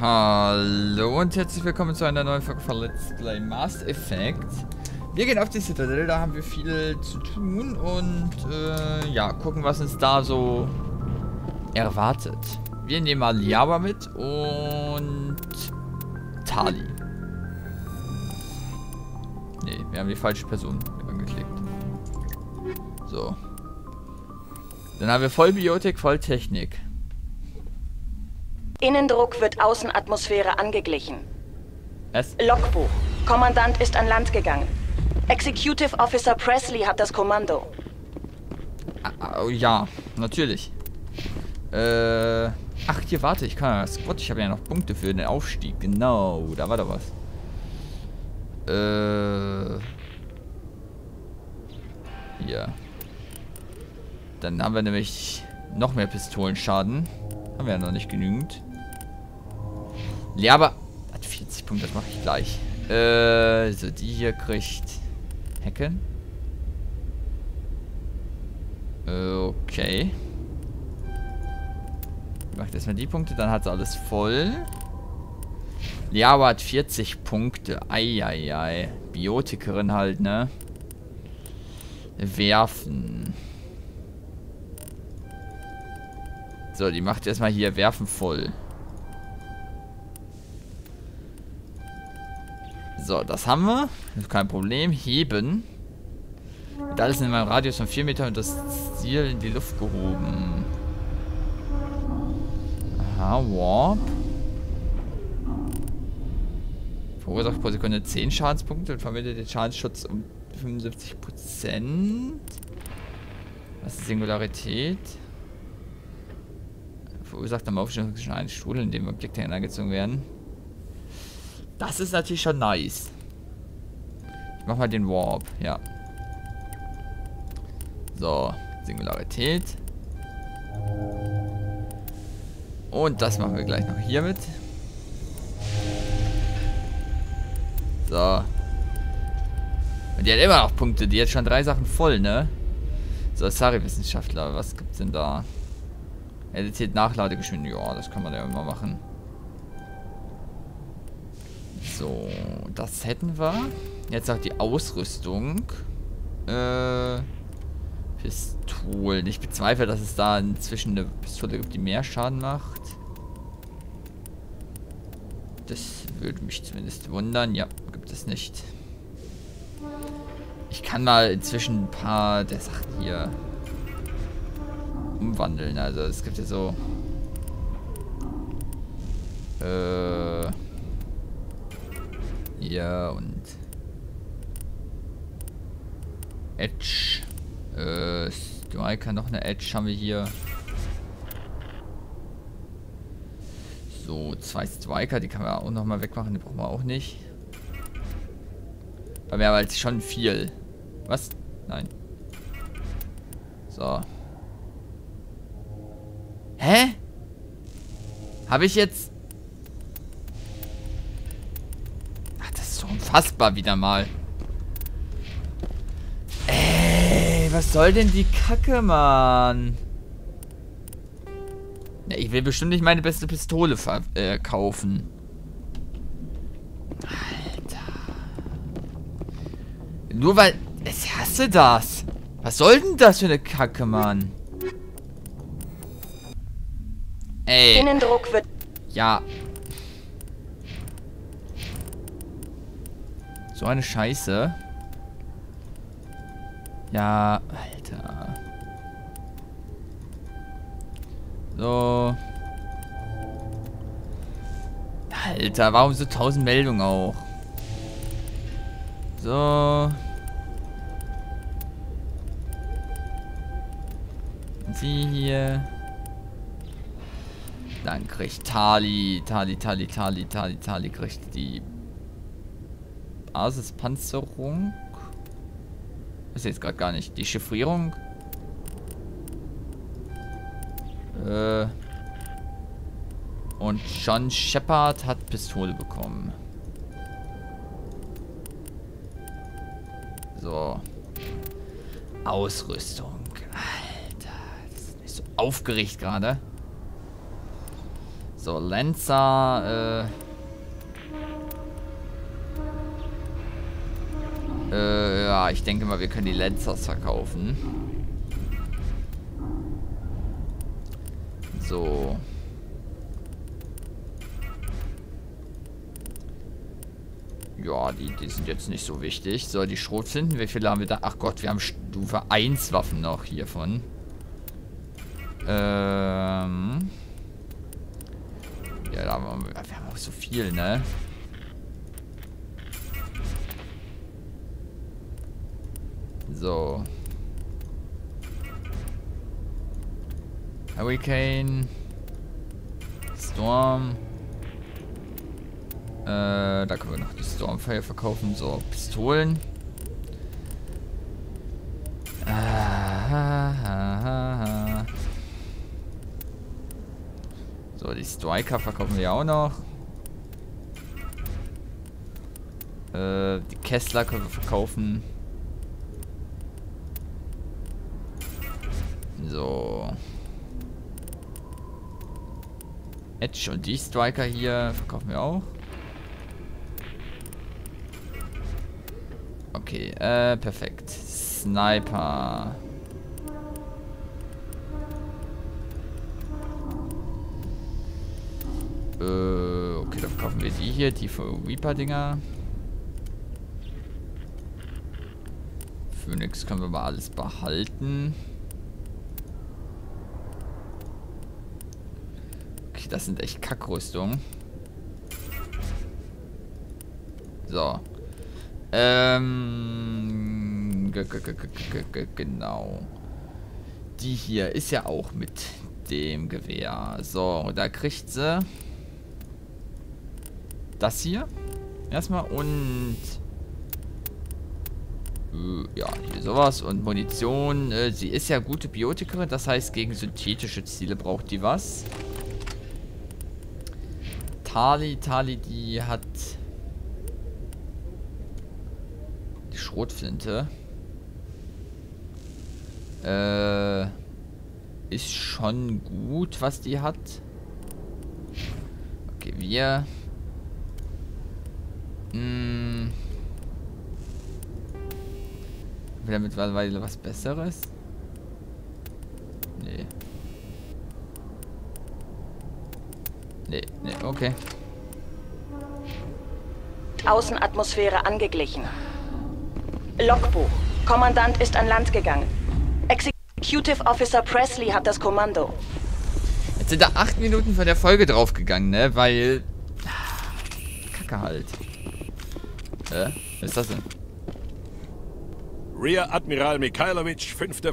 Hallo und herzlich willkommen zu einer neuen Folge von Let's Play Mass Effect. Wir gehen auf die Citadel, da haben wir viel zu tun und ja, gucken, was uns da so erwartet. Wir nehmen mal Liara mit und Tali. Ne, wir haben die falsche Person angeklickt. So. Dann haben wir Vollbiotik, Volltechnik. Innendruck wird Außenatmosphäre angeglichen. Was? Logbuch. Kommandant ist an Land gegangen. Executive Officer Presley hat das Kommando. Ja, natürlich. Ach, hier, warte, ich kann ja Squad. Ich habe ja noch Punkte für den Aufstieg. Genau, da war doch was. Hier. Dann haben wir nämlich noch mehr Pistolenschaden. Haben wir ja noch nicht genügend. Ja, aber hat 40 Punkte, das mache ich gleich. So, die hier kriegt Hacken. Okay. Macht erstmal die Punkte, dann hat sie alles voll. Ja, aber hat 40 Punkte. Eieiei. Biotikerin halt, ne? Werfen. So, die macht erstmal hier Werfen voll. So, das haben wir. Das ist kein Problem. Heben. Da ist in meinem Radius von 4 Meter und das Ziel in die Luft gehoben. Aha, Warp. Verursacht pro Sekunde 10 Schadenspunkte und vermindert den Schadensschutz um 75%. Was ist Singularität? Verursacht am Aufstand zwischen einem Strudel, in dem Objekte hineingezogen werden. Das ist natürlich schon nice. Ich mach mal den Warp, ja. So, Singularität. Und das machen wir gleich noch hier mit. So. Und die hat immer noch Punkte. Die hat schon 3 Sachen voll, ne? So, Sari-Wissenschaftler. Was gibt's denn da? Editiert Nachladegeschwindigkeit. Ja, das kann man ja immer machen. So, das hätten wir. Jetzt auch die Ausrüstung. Pistolen. Ich bezweifle, dass es da inzwischen eine Pistole gibt, die mehr Schaden macht. Das würde mich zumindest wundern. Ja, gibt es nicht. Ich kann mal inzwischen ein paar der Sachen hier umwandeln. Also es gibt ja so ja, und Edge. Striker, noch eine Edge haben wir hier. So, 2 Striker, die kann man auch noch mal wegmachen, die brauchen wir auch nicht. Aber wir haben halt schon viel. Was? Nein. So. Hä? Habe ich jetzt... Ach, das ist so unfassbar wieder mal. Was soll denn die Kacke, Mann? Ja, ich will bestimmt nicht meine beste Pistole kaufen. Alter. Nur weil... Ich hasse das. Was soll denn das für eine Kacke, Mann? Ey. Innendruck wird... Ja. So eine Scheiße. Ja, Alter. So. Alter, warum so 1000 Meldungen auch? So. Sie hier. Dann kriegt Tali kriegt die Basispanzerung. Ist jetzt gerade gar nicht. Die Chiffrierung. Und John Shepard hat Pistole bekommen. So. Ausrüstung. Alter. Das ist nicht so aufgeregt gerade. So, Lancer, ja, ich denke mal, wir können die Lancers verkaufen. So. Ja, die sind jetzt nicht so wichtig. So, die Schrotflinten, wie viele haben wir da? Ach Gott, wir haben Stufe 1 Waffen noch hiervon. Ja, da haben wir haben auch so viel, ne? So. Hurricane. Storm. Da können wir noch die Stormfire verkaufen. So, Pistolen. So, die Striker verkaufen wir auch noch. Die Kessler können wir verkaufen. So. Edge und die Striker hier verkaufen wir auch. Okay, perfekt. Sniper. Okay, dann verkaufen wir die hier, die Reaper-Dinger. Phoenix können wir mal alles behalten. Okay, das sind echt Kackrüstungen. So. Genau. Die hier ist ja auch mit dem Gewehr. So, da kriegt sie das hier erstmal und ja, hier sowas und Munition. Sie ist ja gute Biotikerin, das heißt, gegen synthetische Ziele braucht die was. Tali, die hat die Schrotflinte. Ist schon gut, was die hat. Okay, wir wieder mittlerweile was Besseres? Nee. Nee, okay. Außenatmosphäre angeglichen. Logbuch. Kommandant ist an Land gegangen. Executive Officer Presley hat das Kommando. Jetzt sind da 8 Minuten von der Folge draufgegangen, ne? Weil... Kacke halt. Was ist das denn? Rear Admiral Mikhailovich, 5.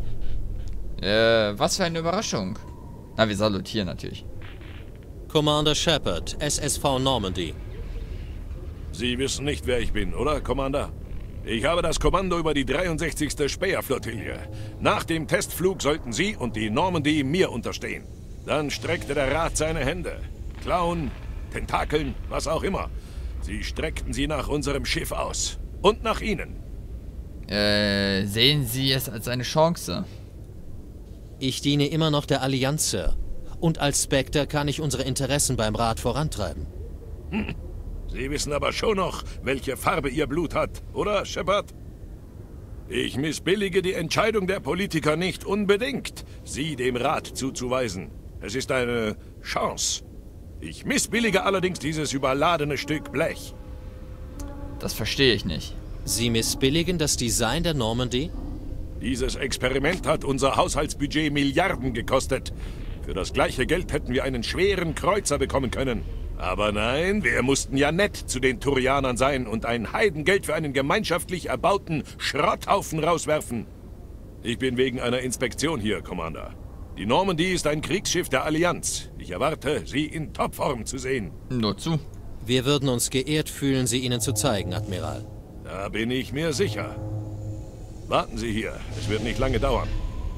Was für eine Überraschung. Na, wir salutieren natürlich. Commander Shepard, SSV Normandy. Sie wissen nicht, wer ich bin, oder, Commander? Ich habe das Kommando über die 63. Speer-Flottille. Nach dem Testflug sollten Sie und die Normandy mir unterstehen. Dann streckte der Rat seine Hände. Klauen, Tentakeln, was auch immer. Sie streckten sie nach unserem Schiff aus. Und nach Ihnen. Sehen Sie es als eine Chance? Ich diene immer noch der Allianz, Sir. Und als Spectre kann ich unsere Interessen beim Rat vorantreiben. Sie wissen aber schon noch, welche Farbe Ihr Blut hat, oder, Shepard? Ich missbillige die Entscheidung der Politiker nicht unbedingt, Sie dem Rat zuzuweisen. Es ist eine Chance. Ich missbillige allerdings dieses überladene Stück Blech. Das verstehe ich nicht. Sie missbilligen das Design der Normandy? Dieses Experiment hat unser Haushaltsbudget Milliarden gekostet. Für das gleiche Geld hätten wir einen schweren Kreuzer bekommen können. Aber nein, wir mussten ja nett zu den Turianern sein und ein Heidengeld für einen gemeinschaftlich erbauten Schrotthaufen rauswerfen. Ich bin wegen einer Inspektion hier, Commander. Die Normandy ist ein Kriegsschiff der Allianz. Ich erwarte, sie in Topform zu sehen. Nur zu. Wir würden uns geehrt fühlen, sie Ihnen zu zeigen, Admiral. Da bin ich mir sicher. Warten Sie hier, es wird nicht lange dauern.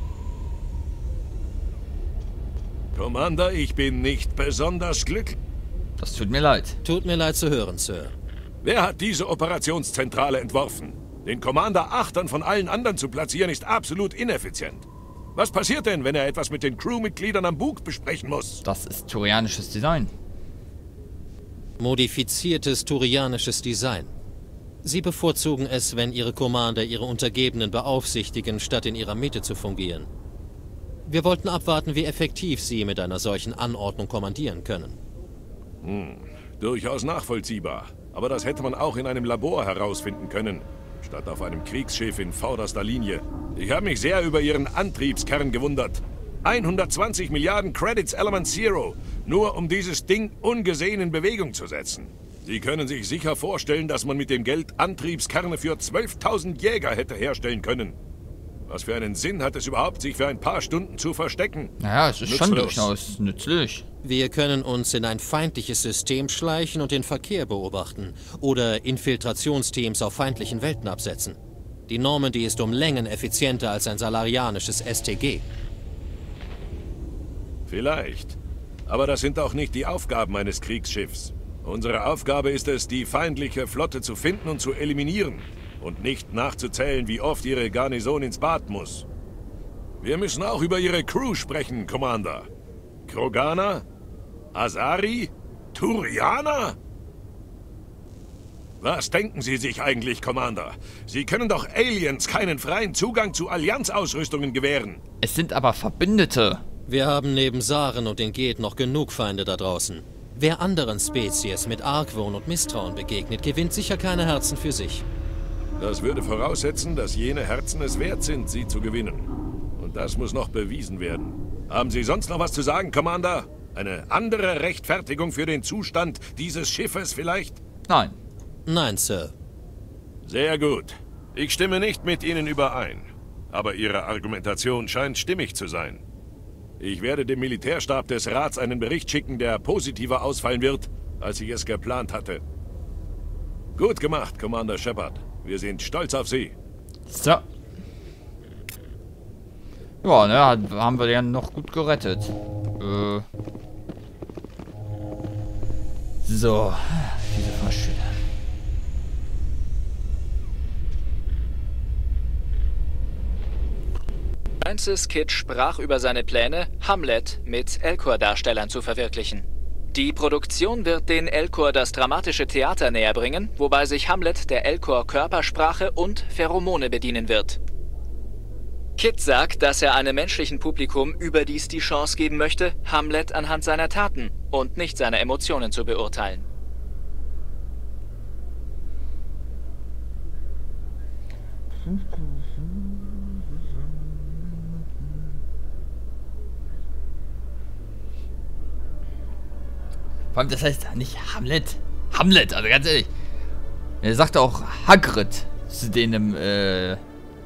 Commander, ich bin nicht besonders glücklich. Das tut mir leid. Tut mir leid zu hören, Sir. Wer hat diese Operationszentrale entworfen? Den Commander Achtern von allen anderen zu platzieren, ist absolut ineffizient. Was passiert denn, wenn er etwas mit den Crewmitgliedern am Bug besprechen muss? Das ist turianisches Design. Modifiziertes turianisches Design. Sie bevorzugen es, wenn ihre Commander ihre Untergebenen beaufsichtigen, statt in ihrer Mitte zu fungieren. Wir wollten abwarten, wie effektiv sie mit einer solchen Anordnung kommandieren können. Durchaus nachvollziehbar. Aber das hätte man auch in einem Labor herausfinden können, statt auf einem Kriegsschiff in vorderster Linie. Ich habe mich sehr über Ihren Antriebskern gewundert. 120 Milliarden Credits Element Zero, nur um dieses Ding ungesehen in Bewegung zu setzen. Sie können sich sicher vorstellen, dass man mit dem Geld Antriebskerne für 12.000 Jäger hätte herstellen können. Was für einen Sinn hat es überhaupt, sich für ein paar Stunden zu verstecken? Naja, es ist schon durchaus nützlich. Wir können uns in ein feindliches System schleichen und den Verkehr beobachten oder Infiltrationsteams auf feindlichen Welten absetzen. Die Normandy ist um Längen effizienter als ein salarianisches STG. Vielleicht. Aber das sind auch nicht die Aufgaben eines Kriegsschiffs. Unsere Aufgabe ist es, die feindliche Flotte zu finden und zu eliminieren. Und nicht nachzuzählen, wie oft ihre Garnison ins Bad muss. Wir müssen auch über ihre Crew sprechen, Commander. Kroganer? Asari? Turianer? Was denken Sie sich eigentlich, Commander? Sie können doch Aliens keinen freien Zugang zu Allianzausrüstungen gewähren. Es sind aber Verbündete. Wir haben neben Saren und den Geth noch genug Feinde da draußen. Wer anderen Spezies mit Argwohn und Misstrauen begegnet, gewinnt sicher keine Herzen für sich. Das würde voraussetzen, dass jene Herzen es wert sind, sie zu gewinnen. Und das muss noch bewiesen werden. Haben Sie sonst noch was zu sagen, Commander? Eine andere Rechtfertigung für den Zustand dieses Schiffes vielleicht? Nein. Nein, Sir. Sehr gut. Ich stimme nicht mit Ihnen überein. Aber Ihre Argumentation scheint stimmig zu sein. Ich werde dem Militärstab des Rats einen Bericht schicken, der positiver ausfallen wird, als ich es geplant hatte. Gut gemacht, Commander Shepard. Wir sind stolz auf Sie. So. Ja, ne, haben wir den noch gut gerettet. So. Diese Fahrstühle. Francis Kidd sprach über seine Pläne, Hamlet mit Elcor-Darstellern zu verwirklichen. Die Produktion wird den Elcor das dramatische Theater näher bringen, wobei sich Hamlet der Elcor Körpersprache und Pheromone bedienen wird. Kidd sagt, dass er einem menschlichen Publikum überdies die Chance geben möchte, Hamlet anhand seiner Taten und nicht seiner Emotionen zu beurteilen. Vor allem, das heißt nicht Hamlet. Hamlet, also ganz ehrlich. Er sagt auch Hagrid zu dem, hier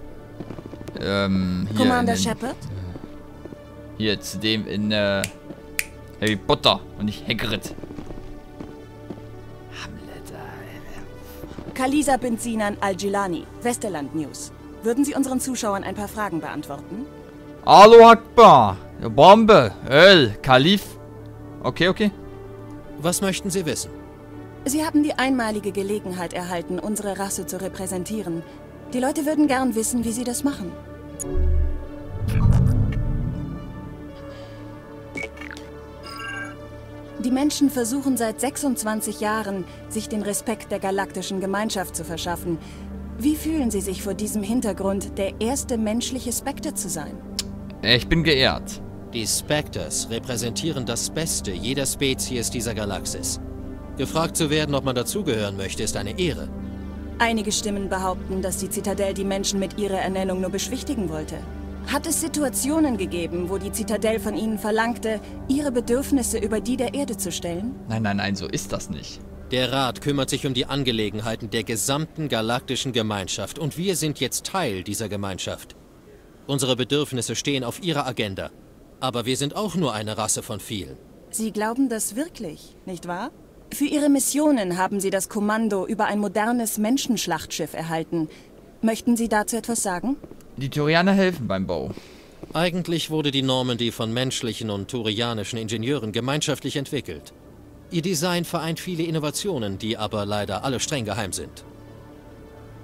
Commander Shepard? Hier, zu dem in, Harry Potter und nicht Hagrid. Hamlet, Kalisa Benzinan Al-Gilani, Westerland News. Würden Sie unseren Zuschauern ein paar Fragen beantworten? Hallo Akbar. Bombe. Öl. Kalif. Okay. Was möchten Sie wissen? Sie haben die einmalige Gelegenheit erhalten, unsere Rasse zu repräsentieren. Die Leute würden gern wissen, wie Sie das machen. Die Menschen versuchen seit 26 Jahren, sich den Respekt der galaktischen Gemeinschaft zu verschaffen. Wie fühlen Sie sich vor diesem Hintergrund, der erste menschliche Spectre zu sein? Ich bin geehrt. Die Spectres repräsentieren das Beste jeder Spezies dieser Galaxis. Gefragt zu werden, ob man dazugehören möchte, ist eine Ehre. Einige Stimmen behaupten, dass die Zitadelle die Menschen mit ihrer Ernennung nur beschwichtigen wollte. Hat es Situationen gegeben, wo die Zitadelle von ihnen verlangte, ihre Bedürfnisse über die der Erde zu stellen? Nein, so ist das nicht. Der Rat kümmert sich um die Angelegenheiten der gesamten galaktischen Gemeinschaft und wir sind jetzt Teil dieser Gemeinschaft. Unsere Bedürfnisse stehen auf ihrer Agenda. Aber wir sind auch nur eine Rasse von vielen. Sie glauben das wirklich, nicht wahr? Für Ihre Missionen haben Sie das Kommando über ein modernes Menschenschlachtschiff erhalten. Möchten Sie dazu etwas sagen? Die Turianer helfen beim Bau. Eigentlich wurde die Normandy von menschlichen und turianischen Ingenieuren gemeinschaftlich entwickelt. Ihr Design vereint viele Innovationen, die aber leider alle streng geheim sind.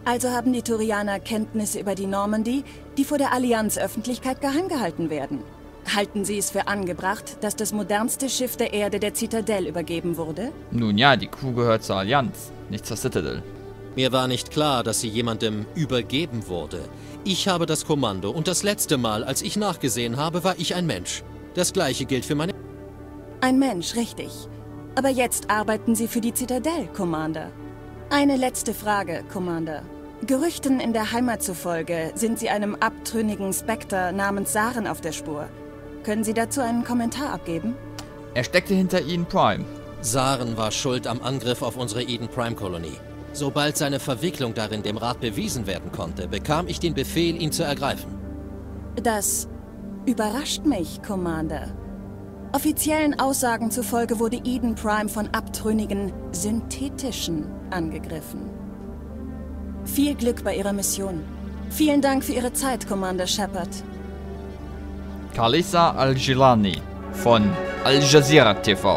Also haben die Turianer Kenntnisse über die Normandy, die vor der Allianz-Öffentlichkeit geheim gehalten werden. Halten Sie es für angebracht, dass das modernste Schiff der Erde der Zitadelle übergeben wurde? Nun ja, die Crew gehört zur Allianz, nicht zur Citadel. Mir war nicht klar, dass sie jemandem übergeben wurde. Ich habe das Kommando und das letzte Mal, als ich nachgesehen habe, war ich ein Mensch. Das gleiche gilt für meine... Ein Mensch, richtig. Aber jetzt arbeiten Sie für die Zitadelle, Commander. Eine letzte Frage, Commander. Gerüchten in der Heimat zufolge sind Sie einem abtrünnigen Spectre namens Saren auf der Spur. Können Sie dazu einen Kommentar abgeben? Er steckte hinter Eden Prime. Saren war schuld am Angriff auf unsere Eden Prime-Kolonie. Sobald seine Verwicklung darin dem Rat bewiesen werden konnte, bekam ich den Befehl, ihn zu ergreifen. Das überrascht mich, Commander. Offiziellen Aussagen zufolge wurde Eden Prime von abtrünnigen Synthetischen angegriffen. Viel Glück bei Ihrer Mission. Vielen Dank für Ihre Zeit, Commander Shepard. Khalisa Al-Gilani von Al Jazeera TV.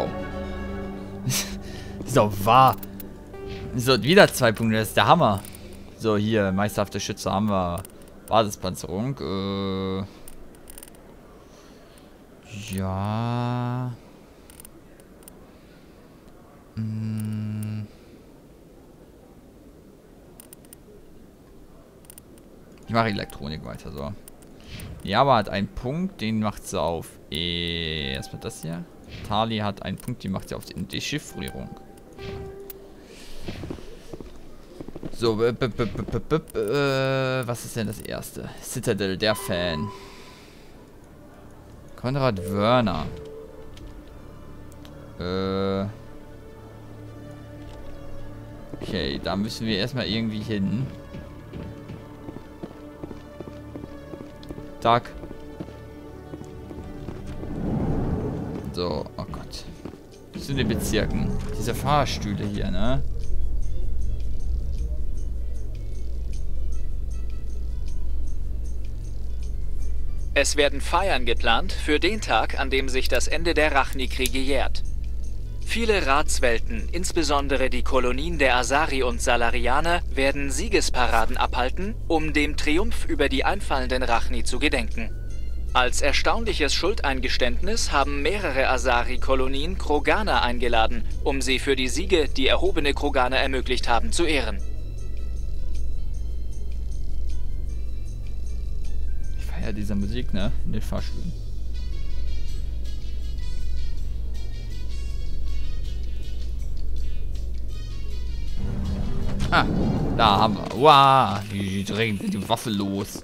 So, wahr. So, wieder 2 Punkte, das ist der Hammer. So, hier, meisterhafte Schütze haben wir. Basispanzerung, ja. Ich mache Elektronik weiter, so. Java hat einen Punkt, den macht sie auf erstmal das hier. Tali hat einen Punkt, die macht sie auf die Dechiffrierung. So, was ist denn das erste? Citadel, der Fan. Konrad Wörner. Okay, da müssen wir erstmal irgendwie hin. Tag. So, oh Gott. Zu den Bezirken. Diese Fahrstühle hier, ne? Es werden Feiern geplant für den Tag, an dem sich das Ende der Rachni-Kriege jährt. Viele Ratswelten, insbesondere die Kolonien der Asari und Salarianer, werden Siegesparaden abhalten, um dem Triumph über die einfallenden Rachni zu gedenken. Als erstaunliches Schuldeingeständnis haben mehrere Asari-Kolonien Kroganer eingeladen, um sie für die Siege, die erhobene Kroganer ermöglicht haben, zu ehren. Ich feiere diese Musik, ne? In den Fahrstühlen. Ah, da haben wir. Wow, die drehen die Waffe los.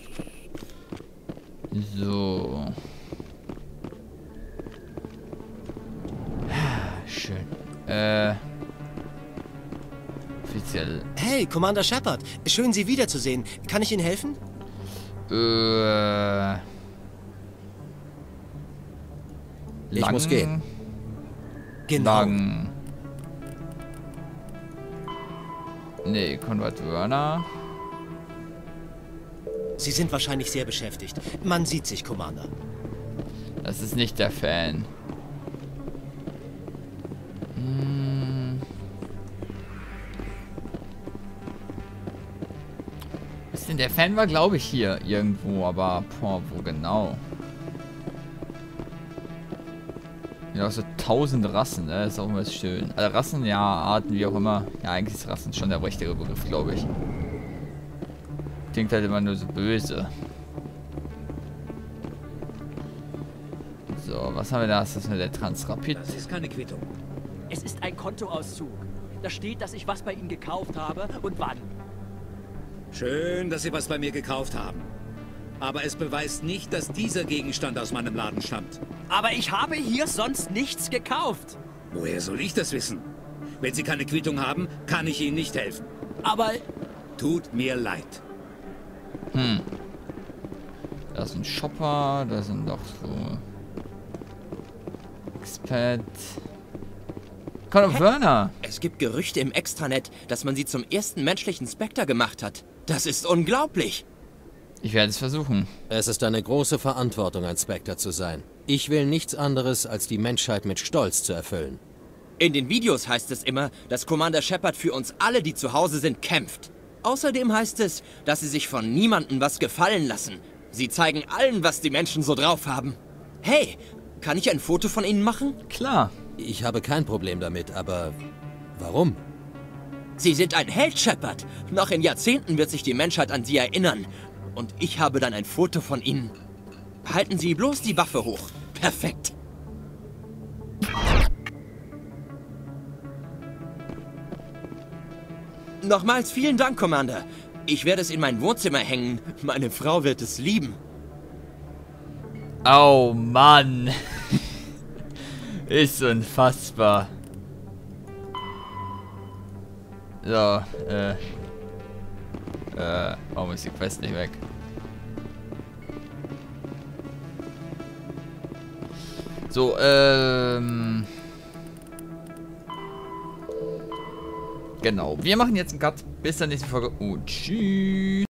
So. Schön. Offiziell. Hey, Commander Shepard. Schön, Sie wiederzusehen. Kann ich Ihnen helfen? Ich muss gehen. Genau. Lang. Nee, Konrad Wörner. Sie sind wahrscheinlich sehr beschäftigt. Man sieht sich, Commander. Das ist nicht der Fan. Was denn der Fan war, glaube ich, hier irgendwo, aber boah, wo genau? Ja, so 1000 Rassen, ne? Ist auch immer schön. Also Rassen, ja, Arten, wie auch immer. Ja, eigentlich ist Rassen schon der richtige Begriff, glaube ich. Klingt halt immer nur so böse. So, was haben wir da? Ist das mit der Transrapid? Das ist keine Quittung. Es ist ein Kontoauszug. Da steht, dass ich was bei Ihnen gekauft habe und wann. Schön, dass Sie was bei mir gekauft haben. Aber es beweist nicht, dass dieser Gegenstand aus meinem Laden stammt. Aber ich habe hier sonst nichts gekauft. Woher soll ich das wissen? Wenn Sie keine Quittung haben, kann ich Ihnen nicht helfen. Aber... Tut mir leid. Da ist ein Shopper, da sind doch so... Expert... Conor Wörner! Es gibt Gerüchte im Extranet, dass man sie zum ersten menschlichen Spectre gemacht hat. Das ist unglaublich. Ich werde es versuchen. Es ist eine große Verantwortung, ein Spectre zu sein. Ich will nichts anderes, als die Menschheit mit Stolz zu erfüllen. In den Videos heißt es immer, dass Commander Shepard für uns alle, die zu Hause sind, kämpft. Außerdem heißt es, dass sie sich von niemandem was gefallen lassen. Sie zeigen allen, was die Menschen so drauf haben. Hey, kann ich ein Foto von ihnen machen? Klar. Ich habe kein Problem damit, aber warum? Sie sind ein Held, Shepard. Noch in Jahrzehnten wird sich die Menschheit an Sie erinnern. Und ich habe dann ein Foto von Ihnen. Halten Sie bloß die Waffe hoch. Perfekt. Nochmals vielen Dank, Commander. Ich werde es in mein Wohnzimmer hängen. Meine Frau wird es lieben. Oh Mann. Ist unfassbar. So, warum ist die Quest nicht weg? So, genau. Wir machen jetzt einen Cut. Bis zur nächsten Folge und tschüss.